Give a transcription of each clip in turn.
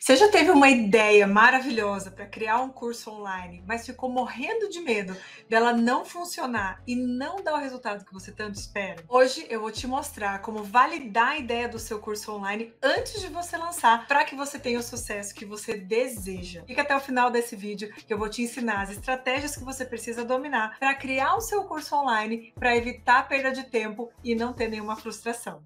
Você já teve uma ideia maravilhosa para criar um curso online, mas ficou morrendo de medo dela não funcionar e não dar o resultado que você tanto espera? Hoje eu vou te mostrar como validar a ideia do seu curso online antes de você lançar, para que você tenha o sucesso que você deseja. Fica até o final desse vídeo que eu vou te ensinar as estratégias que você precisa dominar para criar o seu curso online, para evitar a perda de tempo e não ter nenhuma frustração.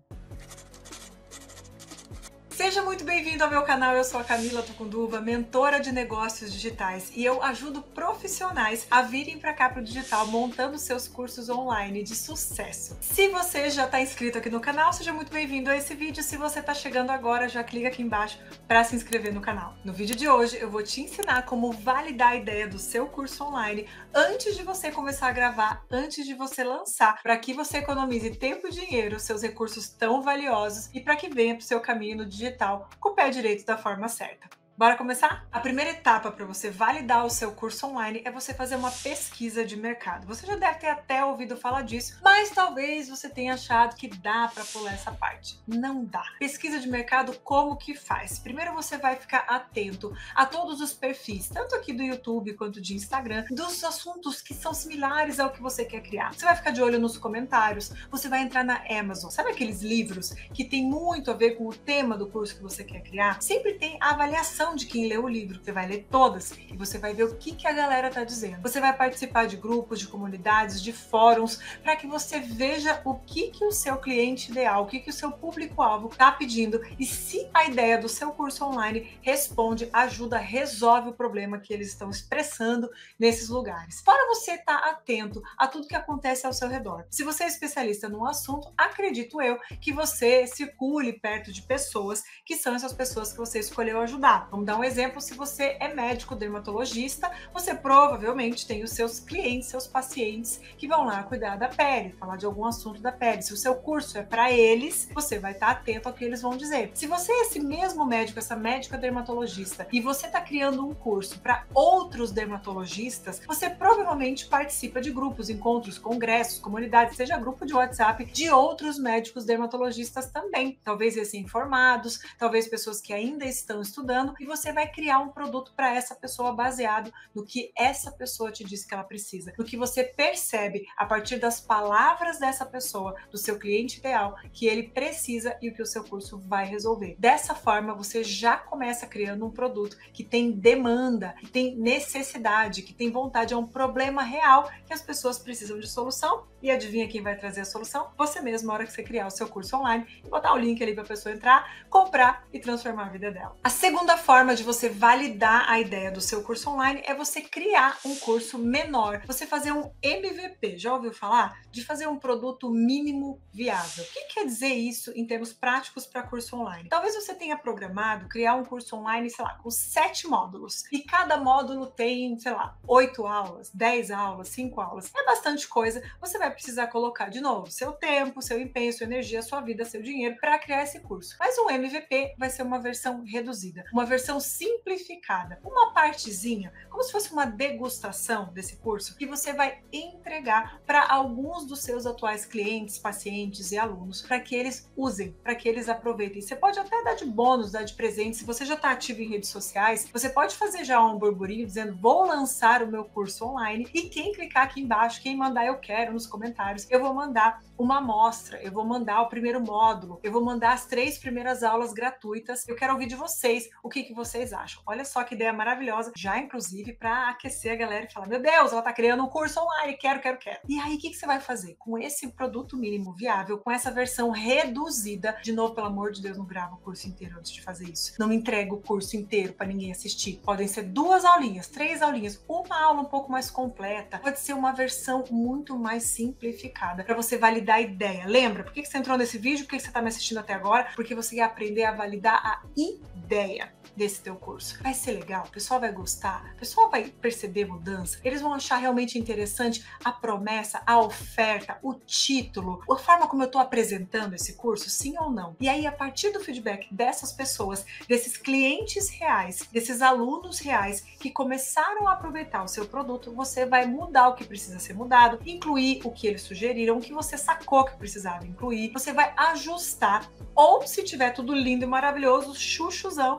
Seja muito bem-vindo ao meu canal, eu sou a Camila Tucunduva, mentora de negócios digitais, e eu ajudo profissionais a virem para cá para o digital montando seus cursos online de sucesso. Se você já está inscrito aqui no canal, seja muito bem-vindo a esse vídeo. Se você está chegando agora, já clica aqui embaixo para se inscrever no canal. No vídeo de hoje eu vou te ensinar como validar a ideia do seu curso online antes de você começar a gravar, antes de você lançar, para que você economize tempo e dinheiro, seus recursos tão valiosos, e para que venha para o seu caminho no digital com o pé direito da forma certa. Bora começar? A primeira etapa para você validar o seu curso online é você fazer uma pesquisa de mercado. Você já deve ter até ouvido falar disso, mas talvez você tenha achado que dá para pular essa parte. Não dá. Pesquisa de mercado, como que faz? Primeiro você vai ficar atento a todos os perfis, tanto aqui do YouTube quanto de Instagram, dos assuntos que são similares ao que você quer criar. Você vai ficar de olho nos comentários, você vai entrar na Amazon. Sabe aqueles livros que tem muito a ver com o tema do curso que você quer criar? Sempre tem a avaliação de quem leu o livro. Você vai ler todas e você vai ver o que a galera tá dizendo. Você vai participar de grupos, de comunidades, de fóruns, para que você veja o que o seu cliente ideal, o que o seu público-alvo tá pedindo, e se a ideia do seu curso online responde, ajuda, resolve o problema que eles estão expressando nesses lugares. Fora você estar atento a tudo que acontece ao seu redor. Se você é especialista no assunto, acredito eu que você circule perto de pessoas que são essas pessoas que você escolheu ajudar. Vamos dar um exemplo: se você é médico dermatologista, você provavelmente tem os seus clientes, seus pacientes que vão lá cuidar da pele, falar de algum assunto da pele. Se o seu curso é para eles, você vai estar atento ao que eles vão dizer. Se você é esse mesmo médico, essa médica dermatologista, e você está criando um curso para outros dermatologistas, você provavelmente participa de grupos, encontros, congressos, comunidades, seja grupo de WhatsApp de outros médicos dermatologistas também. Talvez recém-formados, talvez pessoas que ainda estão estudando, e você vai criar um produto para essa pessoa baseado no que essa pessoa te disse que ela precisa, no que você percebe a partir das palavras dessa pessoa, do seu cliente ideal, que ele precisa e o que o seu curso vai resolver. Dessa forma, você já começa criando um produto que tem demanda, que tem necessidade, que tem vontade, é um problema real que as pessoas precisam de solução. E adivinha quem vai trazer a solução? Você mesmo, na hora que você criar o seu curso online e botar o link ali para a pessoa entrar, comprar e transformar a vida dela. A segunda forma de você validar a ideia do seu curso online é você criar um curso menor, você fazer um MVP. Já ouviu falar? De fazer um produto mínimo viável. O que quer dizer isso em termos práticos para curso online? Talvez você tenha programado criar um curso online, sei lá, com 7 módulos, e cada módulo tem, sei lá, 8 aulas, 10 aulas, 5 aulas. É bastante coisa. Você vai precisar colocar de novo seu tempo, seu empenho, sua energia, sua vida, seu dinheiro para criar esse curso. Mas um MVP vai ser uma versão reduzida, uma versão simplificada, uma partezinha, como se fosse uma degustação desse curso, que você vai entregar para alguns dos seus atuais clientes, pacientes e alunos, para que eles usem, para que eles aproveitem. Você pode até dar de bônus, dar de presente. Se você já está ativo em redes sociais, você pode fazer já um burburinho dizendo: vou lançar o meu curso online, e quem clicar aqui embaixo, quem mandar eu quero nos comentários, eu vou mandar uma amostra, eu vou mandar o primeiro módulo, eu vou mandar as 3 primeiras aulas gratuitas. Eu quero ouvir de vocês o que vocês acham. Olha só que ideia maravilhosa, já inclusive para aquecer a galera e falar: meu Deus, ela tá criando um curso online, quero. E aí, o que você vai fazer? Com esse produto mínimo viável, com essa versão reduzida, de novo, pelo amor de Deus, não grava o curso inteiro antes de fazer isso. Não entrega o curso inteiro para ninguém assistir. Podem ser 2 aulinhas, 3 aulinhas, uma aula um pouco mais completa. Pode ser uma versão muito mais simplificada para você validar a ideia. Lembra? Por que você entrou nesse vídeo? Por que você está me assistindo até agora? Porque você quer aprender a validar a ideia desse teu curso. Vai ser legal, o pessoal vai gostar, o pessoal vai perceber mudança, eles vão achar realmente interessante a promessa, a oferta, o título, a forma como eu estou apresentando esse curso, sim ou não? E aí, a partir do feedback dessas pessoas, desses clientes reais, desses alunos reais que começaram a aproveitar o seu produto, você vai mudar o que precisa ser mudado, incluir o que eles sugeriram, o que você sacou que precisava incluir, você vai ajustar, ou se tiver tudo lindo e maravilhoso, chuchuzão, você continua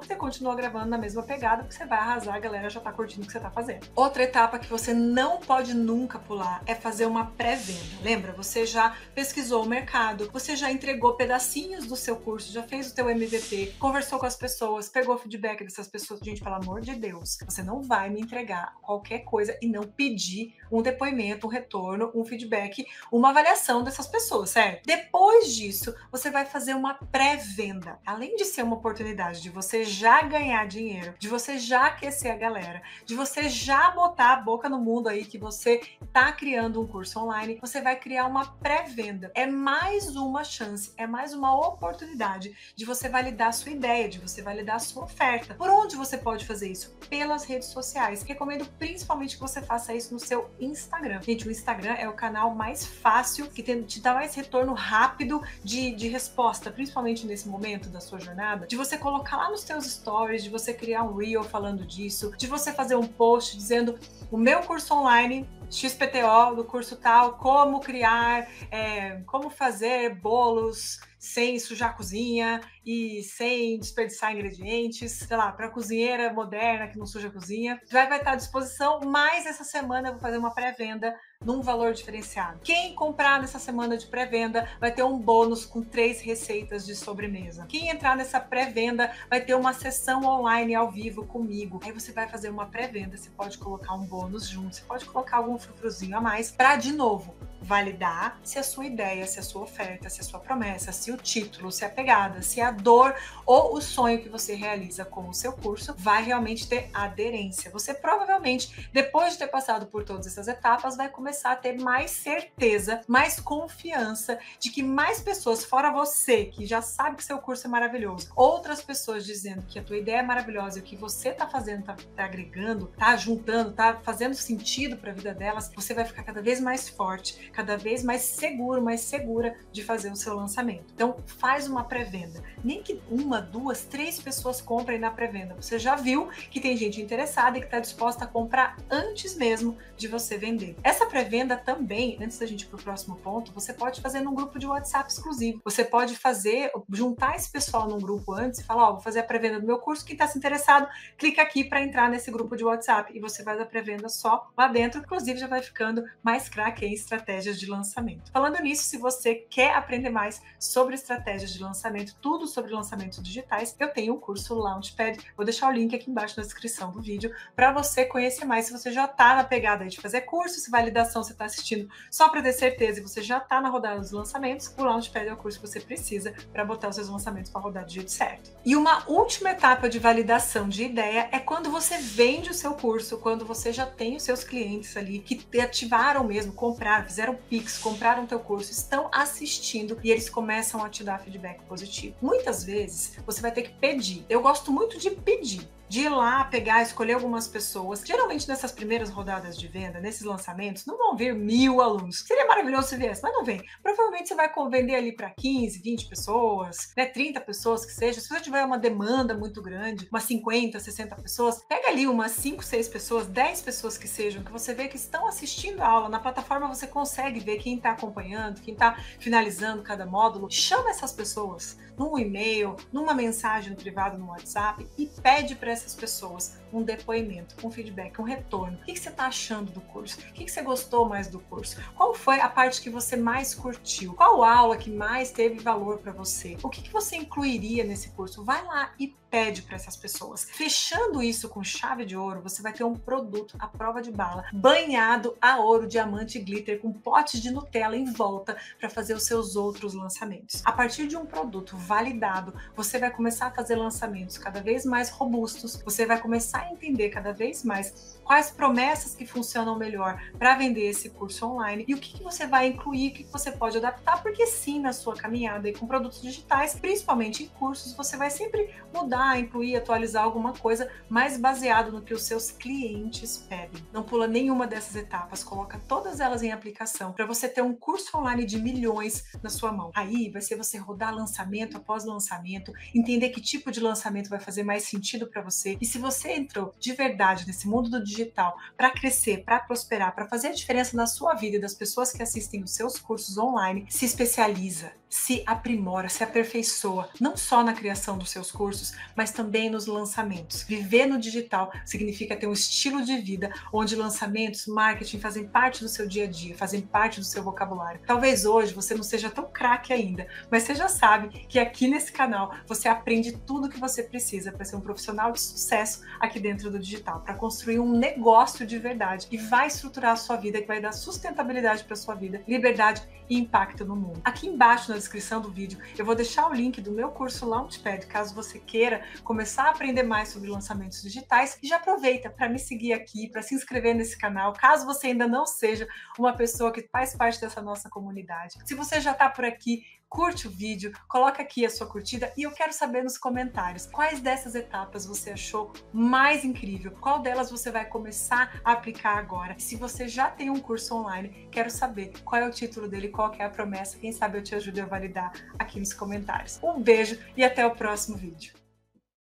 continua gravando na mesma pegada, porque você vai arrasar, a galera já tá curtindo o que você tá fazendo. Outra etapa que você não pode nunca pular é fazer uma pré-venda. Lembra? Você já pesquisou o mercado, você já entregou pedacinhos do seu curso, já fez o teu MVP, conversou com as pessoas, pegou feedback dessas pessoas. Gente, pelo amor de Deus, você não vai me entregar qualquer coisa e não pedir um depoimento, um retorno, um feedback, uma avaliação dessas pessoas, certo? Depois disso, você vai fazer uma pré-venda. Além de ser uma oportunidade de você já ganhar dinheiro, de você já aquecer a galera, de você já botar a boca no mundo aí que você tá criando um curso online, você vai criar uma pré-venda. É mais uma chance, é mais uma oportunidade de você validar a sua ideia, de você validar a sua oferta. Por onde você pode fazer isso? Pelas redes sociais. Recomendo principalmente que você faça isso no seu Instagram. Gente, o Instagram é o canal mais fácil, que te dá mais retorno rápido de resposta, principalmente nesse momento da sua jornada, de você colocar lá nos seus stories, de você criar um reel falando disso, de você fazer um post dizendo o meu curso online XPTO do curso tal, como criar, como fazer bolos sem sujar a cozinha e sem desperdiçar ingredientes, sei lá, para cozinheira moderna que não suja a cozinha. Vai estar à disposição, mas essa semana eu vou fazer uma pré-venda num valor diferenciado. Quem comprar nessa semana de pré-venda vai ter um bônus com 3 receitas de sobremesa. Quem entrar nessa pré-venda vai ter uma sessão online ao vivo comigo. Aí você vai fazer uma pré-venda, você pode colocar um bônus junto, você pode colocar algum frufruzinho a mais para, de novo, validar se a sua ideia, se a sua oferta, se a sua promessa, se o título, se a pegada, se a dor ou o sonho que você realiza com o seu curso vai realmente ter aderência. Você provavelmente, depois de ter passado por todas essas etapas, vai começar a ter mais certeza, mais confiança de que mais pessoas, fora você, que já sabe que seu curso é maravilhoso, outras pessoas dizendo que a tua ideia é maravilhosa e o que você tá fazendo, tá agregando, tá juntando, tá fazendo sentido para a vida delas, você vai ficar cada vez mais forte, cada vez mais seguro, mais segura de fazer o seu lançamento. Então, faz uma pré-venda. Nem que 1, 2, 3 pessoas comprem na pré-venda. Você já viu que tem gente interessada e que está disposta a comprar antes mesmo de você vender. Essa pré-venda também, antes da gente ir para o próximo ponto, você pode fazer num grupo de WhatsApp exclusivo. Você pode juntar esse pessoal num grupo antes e falar, vou fazer a pré-venda do meu curso, quem está se interessado, clica aqui para entrar nesse grupo de WhatsApp e você faz a pré-venda só lá dentro, inclusive já vai ficando mais craque em estratégias de lançamento. Falando nisso, se você quer aprender mais sobre estratégias de lançamento, tudo sobre lançamentos digitais, eu tenho o curso Launchpad, vou deixar o link aqui embaixo na descrição do vídeo para você conhecer mais. Se você já está na pegada de fazer curso, se validação você está assistindo só para ter certeza e você já está na rodada dos lançamentos, o Launchpad é o curso que você precisa para botar os seus lançamentos para rodar do jeito certo. E uma última etapa de validação de ideia é quando você vende o seu curso, quando você já tem os seus clientes ali que ativaram mesmo, compraram, fizeram Pix, compraram teu curso, estão assistindo e eles começam a te dar feedback positivo. Muitas vezes você vai ter que pedir. Eu gosto muito de pedir, de ir lá, pegar, escolher algumas pessoas. Geralmente nessas primeiras rodadas de venda, nesses lançamentos, não vão vir 1000 alunos. Seria maravilhoso se viesse, mas não vem. Provavelmente você vai vender ali para 15, 20 pessoas, 30 pessoas que seja. Se você tiver uma demanda muito grande, umas 50, 60 pessoas, pega ali umas 5, 6 pessoas, 10 pessoas que sejam, que você vê que estão assistindo a aula. Na plataforma você consegue ver quem está acompanhando, quem está finalizando cada módulo. Chama essas pessoas num e-mail, numa mensagem no privado no WhatsApp e pede para essas pessoas um depoimento, um feedback, um retorno. O que você está achando do curso? O que você gostou mais do curso? Qual foi a parte que você mais curtiu? Qual aula que mais teve valor para você? O que você incluiria nesse curso? Vai lá e pede para essas pessoas. Fechando isso com chave de ouro, você vai ter um produto à prova de bala, banhado a ouro, diamante e glitter, com potes de Nutella em volta para fazer os seus outros lançamentos. A partir de um produto validado, você vai começar a fazer lançamentos cada vez mais robustos, você vai começar a entender cada vez mais quais promessas que funcionam melhor para vender esse curso online e o que você vai incluir, o que você pode adaptar, porque sim, na sua caminhada e com produtos digitais, principalmente em cursos, você vai sempre mudar, incluir, atualizar alguma coisa mais baseado no que os seus clientes pedem. Não pula nenhuma dessas etapas, coloca todas elas em aplicação para você ter um curso online de milhões na sua mão. Aí vai ser você rodar lançamento após lançamento, entender que tipo de lançamento vai fazer mais sentido para você. E se você entrou de verdade nesse mundo do digital para crescer, para prosperar, para fazer a diferença na sua vida e das pessoas que assistem os seus cursos online, se especializa. se aprimora, se aperfeiçoa, não só na criação dos seus cursos, mas também nos lançamentos. Viver no digital significa ter um estilo de vida onde lançamentos, marketing fazem parte do seu dia a dia, fazem parte do seu vocabulário. Talvez hoje você não seja tão craque ainda, mas você já sabe que aqui nesse canal você aprende tudo o que você precisa para ser um profissional de sucesso aqui dentro do digital, para construir um negócio de verdade e vai estruturar a sua vida, que vai dar sustentabilidade para a sua vida, liberdade e impacto no mundo. Aqui embaixo na descrição do vídeo eu vou deixar o link do meu curso Launchpad, caso você queira começar a aprender mais sobre lançamentos digitais, e já aproveita para me seguir aqui, para se inscrever nesse canal, caso você ainda não seja uma pessoa que faz parte dessa nossa comunidade. Se você já está por aqui, curte o vídeo, coloca aqui a sua curtida e eu quero saber nos comentários quais dessas etapas você achou mais incrível, qual delas você vai começar a aplicar agora. E se você já tem um curso online, quero saber qual é o título dele, qual que é a promessa, quem sabe eu te ajude a validar aqui nos comentários. Um beijo e até o próximo vídeo.